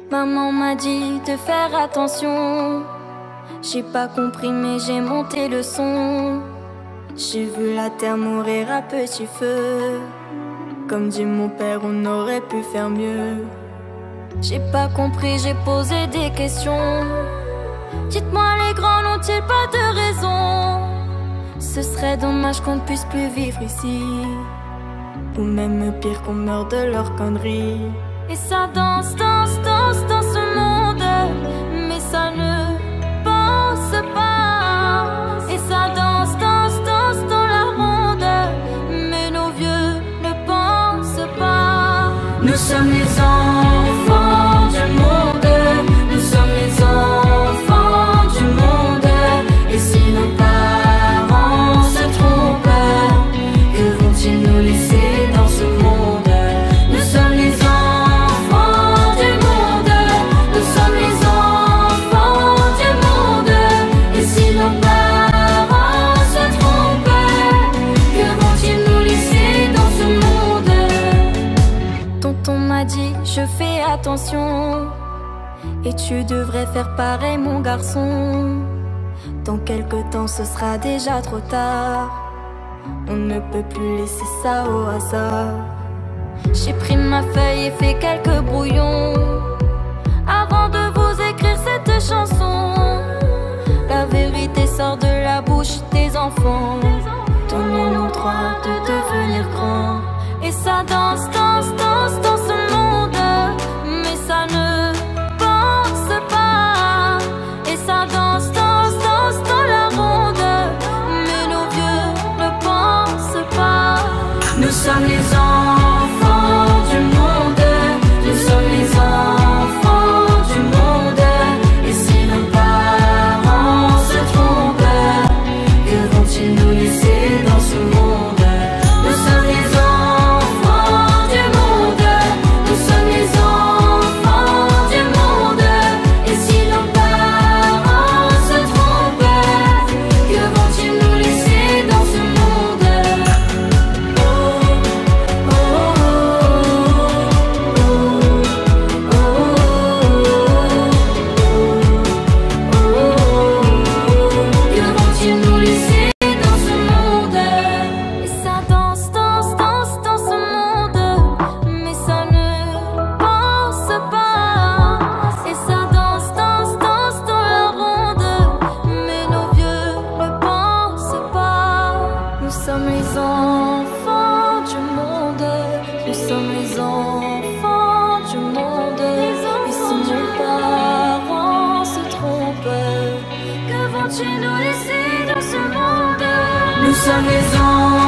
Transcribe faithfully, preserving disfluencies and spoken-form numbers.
Maman m'a dit de faire attention. J'ai pas compris mais j'ai monté le son. J'ai vu la terre mourir à petit feu. Comme dit mon père, on aurait pu faire mieux. J'ai pas compris, j'ai posé des questions. Dites-moi les grands n'ont-ils pas de raison? Ce serait dommage qu'on ne puisse plus vivre ici, ou même pire qu'on meure de leurs conneries. Et ça danse, danse, danse dans ce monde, mais ça ne pense pas. Et ça danse, danse, danse dans la ronde, mais nos vieux ne pensent pas. Nous sommes les enfants du monde, nous sommes les enfants du monde. Et si nos parents se trompent, que vont-ils nous laisser dans ce monde? Nous sommes les enfants du monde, nous sommes les enfants du monde. Et si nos parents se trompent, que vont-ils nous laisser dans ce monde? Tonton m'a dit, je fais attention, et tu devrais faire pareil mon garçon. Dans quelque temps ce sera déjà trop tard, on ne peut plus laisser ça au hasard. J'ai pris ma feuille et fait quelques brouillons avant de vous écrire cette chanson. La vérité sort de la bouche des enfants. Donnez-nous le droit de devenir grands. Et ça danse, danse, danse dans ce monde, mais ça ne pense pas. Et ça danse, danse, danse dans la ronde, mais nos vieux ne pensent pas. Nous sommes les enfants du monde, nous sommes les enfants du monde. Et si nos parents se trompent, que vont-ils nous laisser dans ce monde? Nous sommes les enfants du monde, nous sommes les enfants du monde. Et si nos parents se trompent, que vont-ils nous laisser dans ce monde? Oh, oh, oh, oh, oh. Que vont-ils nous laisser dans ce monde? Et ça danse, danse, danse dans ce monde, mais ça ne pense pas. Et ça danse, danse, danse dans la ronde, mais nos vieux ne pensent pas. Nous sommes les enfants du monde, nous sommes les enfants du monde. Et si nos parents se trompent, que vont-ils nous laisser dans ce monde? Nous sommes les enfants